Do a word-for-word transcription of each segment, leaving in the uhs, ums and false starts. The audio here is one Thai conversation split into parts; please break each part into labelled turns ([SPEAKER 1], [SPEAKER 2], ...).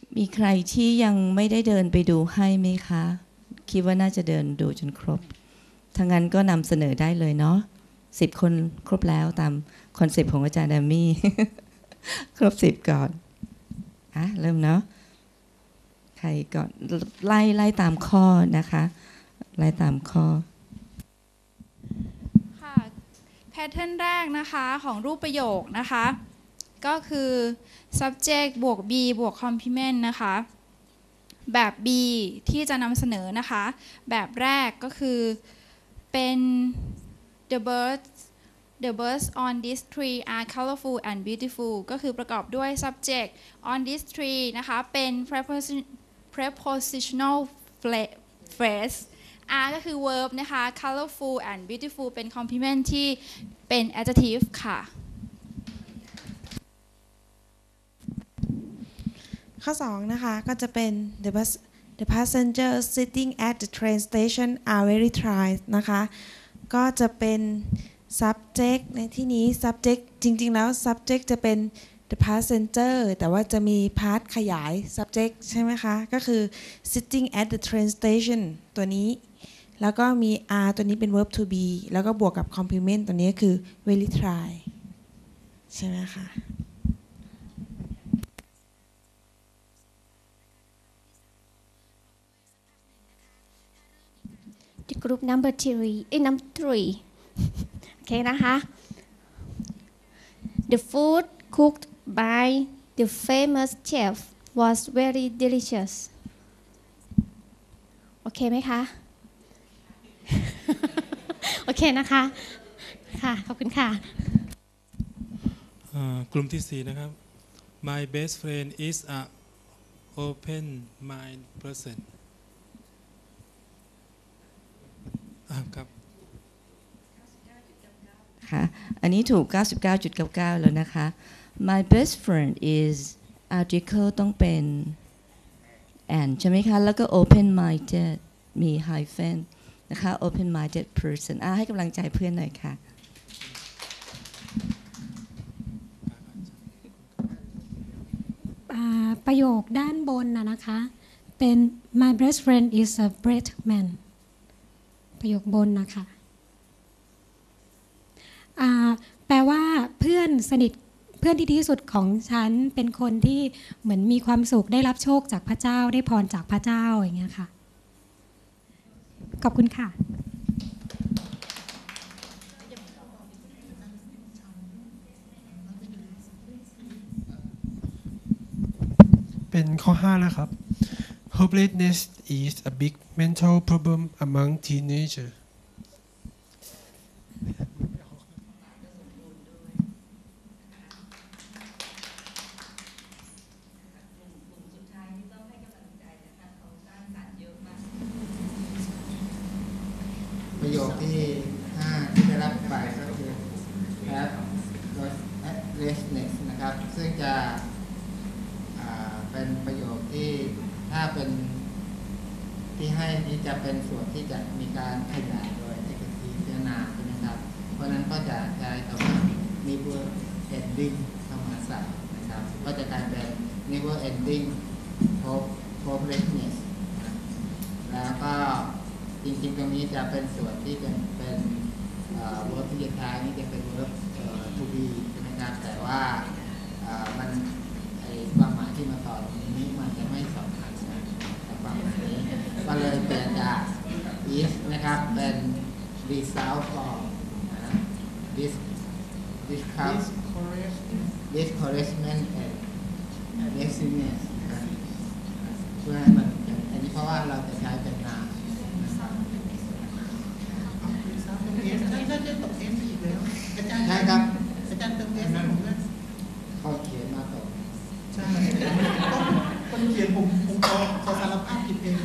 [SPEAKER 1] มีใครที่ยังไม่ได้เดินไปดูให้ไหมคะคิดว่าน่าจะเดินดูจนครบถ้างั้นก็นำเสนอได้เลยเนาะสิบคนครบแล้วตามคอนเซปต์ของอาจารย์แดมมี่ ครบสิบก่อนอ่ะเริ่มเนาะใครก่อนไล่ไล่ตามข้อนะคะไล่ตามข้อ
[SPEAKER 2] ค่ะแพทเทิร์นแรกนะคะของรูปประโยคนะคะก็คือ subject บวก be บวก complement นะคะแบบ B ที่จะนำเสนอนะคะแบบแรกก็คือเป็น the birds the birds on this tree are colorful and beautiful ก็คือประกอบด้วย subject on this tree นะคะเป็น prepositional phrase R ก็คือ verb นะคะ colorful and beautiful เป็น complement ที่เป็น adjective ค่ะ
[SPEAKER 3] ข้อสองนะคะก็จะเป็น the bus the passengers sitting at the train station are very tired นะคะก็จะเป็น subject ในที่นี้ subject จริงๆแล้ว subject จะเป็น the passenger แต่ว่าจะมี part ขยาย subject ใช่ไหมคะก็คือ sitting at the train station ตัวนี้แล้วก็มี are ตัวนี้เป็น verb to be แล้วก็บวกกับ complement ตัวนี้คือ very tired ใช่ไหมคะ
[SPEAKER 4] group number three เอ้ย number three โอเคนะคะ The food cooked by the famous chef was very delicious โอเคไหมคะ โอเคนะคะค่ะขอบคุณค่ะ
[SPEAKER 5] กลุ่มที่สี่นะครับ My best friend is a open mind personครับ
[SPEAKER 1] ค่ะอันนี้ถูก เก้าสิบเก้าจุดเก้าเก้า แล้วนะคะ My best friend is article ต้องเป็น and ใช่ไหมคะแล้วก็ open minded มี hyphen นะคะ open minded person อ่ะให้กำลังใจเพื่อนหน่อยค่ะ
[SPEAKER 6] ประโยคด้านบนนะนะคะเป็น My best friend is a great manประโยคบนนะคะแปลว่าเพื่อนสนิทเพื่อนที่ดีที่สุดของฉันเป็นคนที่เหมือนมีความสุขได้รับโชคจากพระเจ้าได้พรจากพระเจ้าอย่างเงี้ยค่ะขอบคุณค่ะ
[SPEAKER 7] เป็นข้อห้าแล้วครับ Hopelessness is a big mental problem among teenagers
[SPEAKER 8] ประโยคที่ห้าที่ได้รับไปก็คือ Hopelessness นะครับซึ่งจะเป็นประโยคที่ถ้าเป็นที่ให้นี้จะเป็นส่วนที่จะมีการขยายโดยเอกทีเจนาใช่ไหมครับเพราะนั้นก็จะใช้คำว่า never ending เข้ามาใส่นะครับก็จะกลายเป็น never ending hopelessness แล้วก็จริงๆตรงนี้จะเป็นส่วนที่เป็นเป็นเวิร์บที่จะท้ายนี้จะเป็นเวิร์บ to be ใช่ไหมครับแต่ว่ามันความหมายที่มาต่อตรงนี้มันจะไม่สำคัญกับความหมายนี้ก็เลยเปลี่ยนจาก is นะครับเป็น result of this discouragement and laziness เพื่อให้มันอันนี้เพราะว่าเราจะใช้เป็นนามใช่ครับอาจารย์เติมเอสนั่นเขาเขียนมาต่อใช่คนเขียนผมผมขอขอสารภาพผิดเอง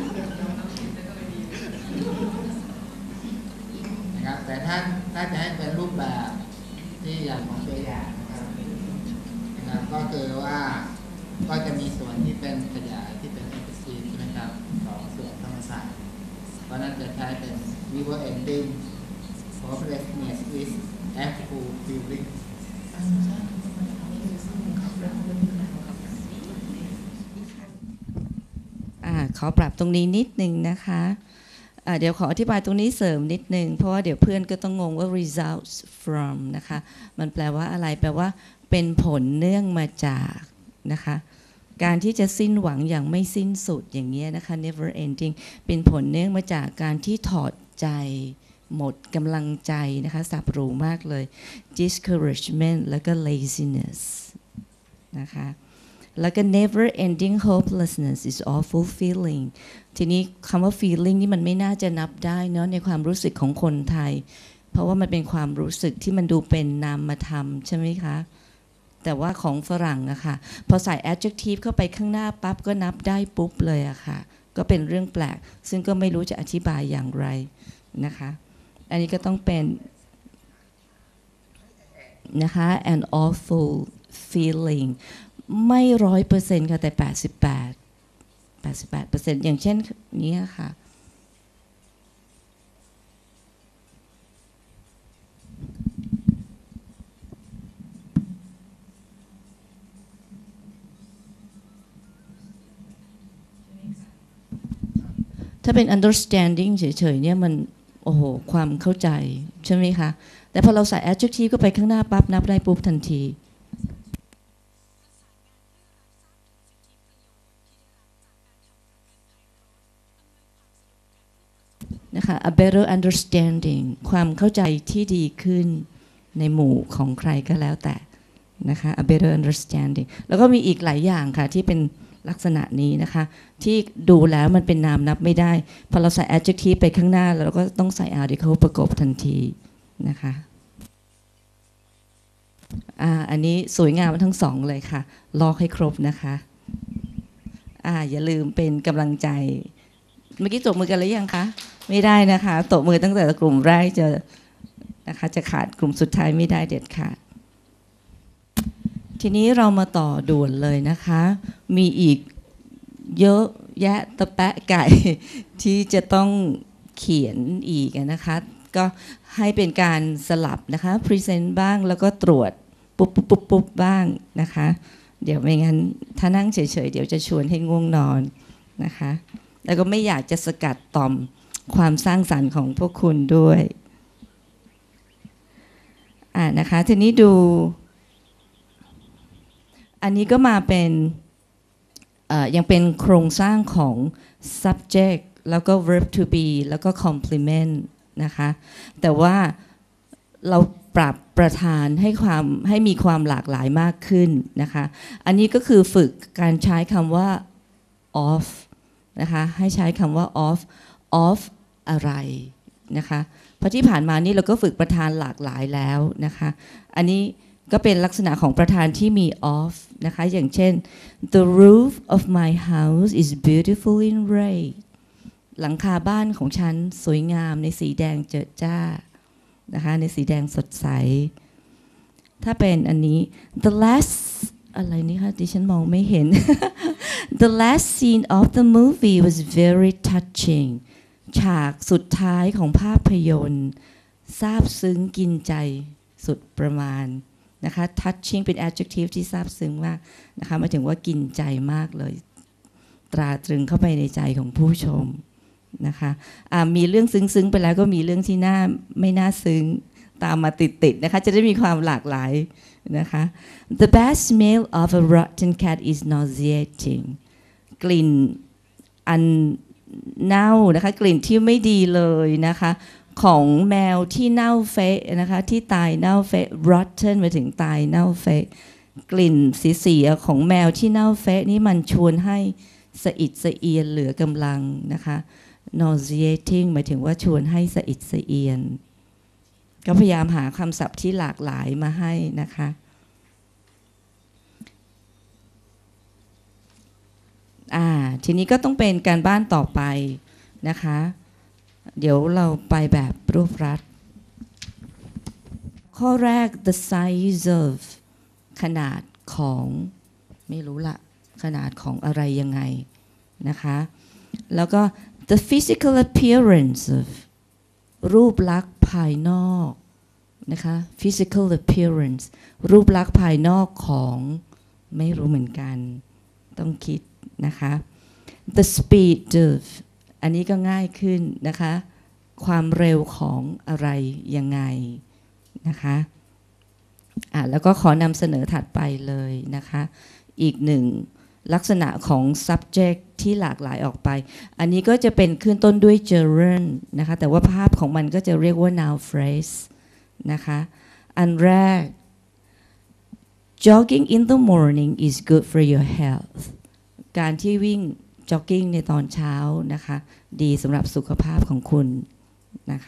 [SPEAKER 8] นะครับแต่ถ้าถ้าจะให้เป็นรูปแบบที่อย่างของตัวอย่างนะครับนะครับก็คือว่าก็จะมีส่วนที่เป็นขยายที่เป็น expressive ใช่ไหมครับของส่วนธรรมศาสตร์เพราะนั้นจะใช้เป็น never ending hopelessness is a full feeling
[SPEAKER 1] ขอปรับตรงนี้นิดนึงนะคะะเดี๋ยวขออธิบายตรงนี้เสริมนิดนึงเพราะว่าเดี๋ยวเพื่อนก็ต้องงงว่า results from นะคะมันแปลว่าอะไรแปลว่าเป็นผลเนื่องมาจากนะคะการที่จะสิ้นหวังอย่างไม่สิ้นสุดอย่างเงี้ยนะคะ never ending เป็นผลเนื่องมาจากการที่ถอดใจหมดกำลังใจนะคะสับหรูมากเลย discouragement แล้วก็ laziness นะคะแล้วก็ never ending hopelessness is awful feeling ทีนี้คำว่า feeling นี่มันไม่น่าจะนับได้เนาะในความรู้สึกของคนไทยเพราะว่ามันเป็นความรู้สึกที่มันดูเป็นนามธรรมใช่ไหมคะแต่ว่าของฝรั่งอะค่ะพอใส่ adjective เข้าไปข้างหน้าปั๊บก็นับได้ปุ๊บเลยอะค่ะก็เป็นเรื่องแปลกซึ่งก็ไม่รู้จะอธิบายอย่างไรนะคะอันนี้ก็ต้องเป็นนะคะ an awful feeling ไม่ร้อยเปอร์เซ็นต์ค่ะแต่แปดสิบแปด แปดสิบแปดเปอร์เซ็นต์อย่างเช่นนี้ค่ะถ้าเป็น understanding เฉยๆเนี่ยมันโอ้โหความเข้าใจใช่ไหมคะแต่พอเราใส่ adjective ก็ไปข้างหน้าปั๊บนับได้ปุ๊บทันทีนะคะ a better understanding ความเข้าใจที่ดีขึ้นในหมู่ของใครก็แล้วแต่นะคะ a better understanding แล้วก็มีอีกหลายอย่างค่ะที่เป็นลักษณะนี้นะคะที่ดูแล้วมันเป็นนามนับไม่ได้พอเราใส่ adjective ไปข้างหน้าเราก็ต้องใส่ article ประกบทันทีนะคะอ่าอันนี้สวยงามทั้งสองเลยค่ะลอกให้ครบนะคะอ่าอย่าลืมเป็นกำลังใจเมื่อกี้ตบมือกันหรือยังคะไม่ได้นะคะตบมือตั้งแต่กลุ่มแรกจะนะคะจะขาดกลุ่มสุดท้ายไม่ได้เด็ดขาดทีนี้เรามาต่อด่วนเลยนะคะมีอีกเยอะแยะตะแปะไก่ที่จะต้องเขียนอีกนะคะก็ให้เป็นการสลับนะคะพรีเซนต์บ้างแล้วก็ตรวจปุ๊บปุ๊บปุ๊บปุ๊บบ้างนะคะเดี๋ยวไม่งั้นถ้านั่งเฉยๆเดี๋ยวจะชวนให้ง่วงนอนนะคะแล้วก็ไม่อยากจะสกัดต่อมความสร้างสรรค์ของพวกคุณด้วยอ่านะคะทีนี้ดูอันนี้ก็มาเป็นยังเป็นโครงสร้างของ subject แล้วก็ verb to be แล้วก็ complement นะคะแต่ว่าเราปรับประธานให้ความให้มีความหลากหลายมากขึ้นนะคะอันนี้ก็คือฝึกการใช้คำว่า of นะคะให้ใช้คำว่า of of อะไรนะคะเพราะที่ผ่านมานี่เราก็ฝึกประธานหลากหลายแล้วนะคะอันนี้ก็เป็นลักษณะของประธานที่มี of นะคะอย่างเช่น the roof of my house is beautiful in red หลังคาบ้านของฉันสวยงามในสีแดงเจิดจ้านะคะในสีแดงสดใสถ้าเป็นอันนี้ the last อะไรนี่คะดิฉันมองไม่เห็น the last scene of the movie was very touching ฉากสุดท้ายของภาพยนตร์ซาบซึ้งกินใจสุดประมาณนะคะ touching เป็น adjective ที่ซาบซึ้งมากนะคะหมายถึงว่ากินใจมากเลยตราตรึงเข้าไปในใจของผู้ชมนะคะมีเรื่องซึ้งๆไปแล้วก็มีเรื่องที่น่าไม่น่าซึ้งตามมาติดๆนะคะจะได้มีความหลากหลายนะคะ The bad smell of a rotten cat is nauseating กลิ่นอันเน่านะคะกลิ่นที่ไม่ดีเลยนะคะของแมวที่เน่าเฟะนะคะที่ตายเน่าเฟะ rotten มาถึงตายเน่าเฟะกลิ่นเสียๆของแมวที่เน่าเฟะนี่มันชวนให้สะอิดสะเอียนเหลือกำลังนะคะ nauseating หมายถึงว่าชวนให้สะอิดสะเอียนก็พยายามหาคำศัพท์ที่หลากหลายมาให้นะคะอ่าทีนี้ก็ต้องเป็นการบ้านต่อไปนะคะเดี๋ยวเราไปแบบรวบรัดข้อแรก the size of ขนาดของไม่รู้ละขนาดของอะไรยังไงนะคะแล้วก็ the physical appearance of รูปลักษณ์ภายนอกนะคะ physical appearance รูปลักษณ์ภายนอกของไม่รู้เหมือนกันต้องคิดนะคะ the speed of อันนี้ก็ง่ายขึ้นนะคะความเร็วของอะไรยังไงนะคะอ่ะแล้วก็ขอนำเสนอถัดไปเลยนะคะอีกหนึ่งลักษณะของ subject ที่หลากหลายออกไปอันนี้ก็จะเป็นขึ้นต้นด้วย gerund นะคะแต่ว่าภาพของมันก็จะเรียกว่า noun phrase นะคะอันแรก jogging in the morning is good for your health การที่วิ่ง jogging ในตอนเช้านะคะดีสำหรับสุขภาพของคุณนะคะ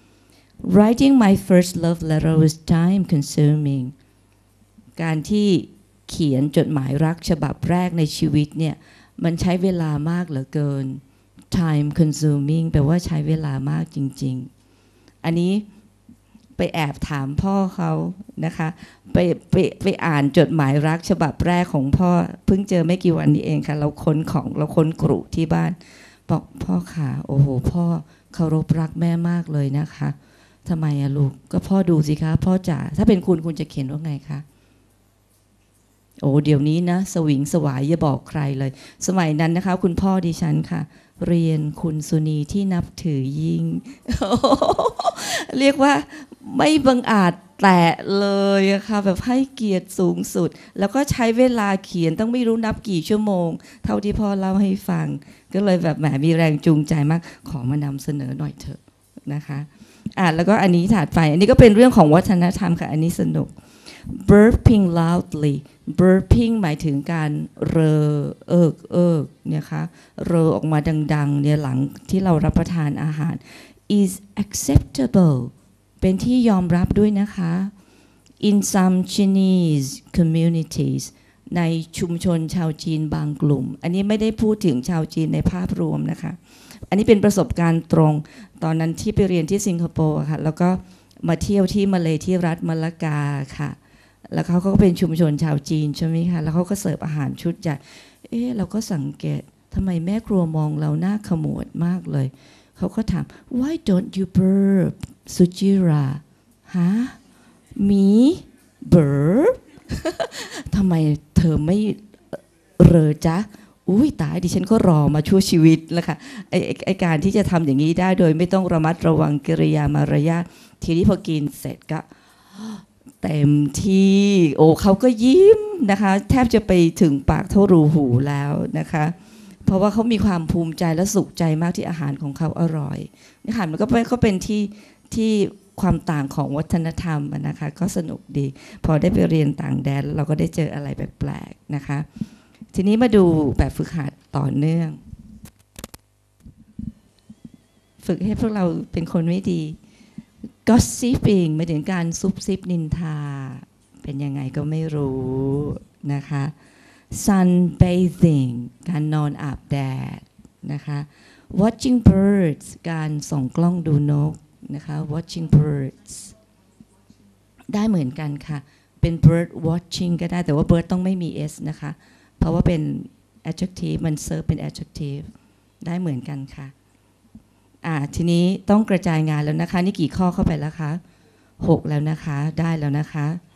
[SPEAKER 1] writing my first love letter was time consuming การที่เขียนจดหมายรักฉบับแรกในชีวิตเนี่ยมันใช้เวลามากเหลือเกิน time consuming แปลว่าใช้เวลามากจริงๆอันนี้ไปแอบถามพ่อเขานะคะไปไปไปอ่านจดหมายรักฉบับแรกของพ่อเพิ่งเจอไม่กี่วันนี้เองค่ะเราค้นของเราค้นกรุที่บ้านบอกพ่อค่ะโอ้โหพ่อเคารพรักแม่มากเลยนะคะทำไมอะลูกก็พ่อดูสิคะพ่อจ๋าถ้าเป็นคุณคุณจะเขียนว่าไงคะโอ้เดี๋ยวนี้นะสวิงสวายอย่าบอกใครเลยสมัยนั้นนะคะคุณพ่อดิฉันค่ะเรียนคุณสุนีที่นับถือยิ่ง เรียกว่าไม่บังอาจแตะเลยอะค่ะแบบให้เกียรติสูงสุดแล้วก็ใช้เวลาเขียนต้องไม่รู้นับกี่ชั่วโมงเท่าที่พ่อเล่าให้ฟังก็เลยแบบแหมมีแรงจูงใจมากขอมานำเสนอหน่อยเถอะนะคะอ่ะแล้วก็อันนี้ถัดไปอันนี้ก็เป็นเรื่องของวัฒนธรรมค่ะอันนี้สนุก burping loudly burping หมายถึงการเรอเอิกเอิกเนี่ยค่ะเรอออกมาดังๆเนี่ยหลังที่เรารับประทานอาหาร is acceptable เป็นที่ยอมรับด้วยนะคะ in some Chinese communities ในชุมชนชาวจีนบางกลุ่มอันนี้ไม่ได้พูดถึงชาวจีนในภาพรวมนะคะอันนี้เป็นประสบการณ์ตรงตอนนั้นที่ไปเรียนที่สิงคโปร์ค่ะแล้วก็มาเที่ยวที่มาเลที่รัฐมะละกาค่ะแล้วเขาก็เป็นชุมชนชาวจีนใช่ไหมคะแล้วเขาก็เสิร์ฟอาหารชุดใหญ่เอ๊ะเราก็สังเกตทำไมแม่ครัวมองเราหน้าขมวดมากเลยเขาก็ถาม why don't you burp Sujira ฮะมีเบิร์บ ทำไมเธอไม่เรอจ๊ะอุ้ยตายดิฉันก็รอมาชั่วชีวิตแล้วค่ะไอไอการที่จะทำอย่างนี้ได้โดยไม่ต้องระมัดระวังกิริยามารยาททีนี้พอกินเสร็จก็เต็มที่โอ้เขาก็ยิ้มนะคะแทบจะไปถึงปากเท่ารูหูแล้วนะคะเพราะว่าเขามีความภูมิใจและสุขใจมากที่อาหารของเขาอร่อยนี่ค่ะมันก็เป็นก็เป็นที่ที่ความต่างของวัฒนธรรมนะคะก็สนุกดีพอได้ไปเรียนต่างแดนเราก็ได้เจออะไรแปลกๆนะคะทีนี้มาดูแบบฝึกหัดต่อเนื่องฝึกให้พวกเราเป็นคนไม่ดี gossiping หมายถึงการซุบซิบนินทาเป็นยังไงก็ไม่รู้นะคะ sunbathing การนอนอาบแดดนะคะ watching birds การส่องกล้องดูนกนะคะ watching birds ได้เหมือนกันค่ะเป็น bird watching ก็ได้แต่ว่า bird ต้องไม่มี s นะคะเพราะว่าเป็น adjective มัน serve เป็น adjective ได้เหมือนกันค่ะอ่าทีนี้ต้องกระจายงานแล้วนะคะนี่กี่ข้อเข้าไปแล้วคะหกแล้วนะคะได้แล้วนะคะ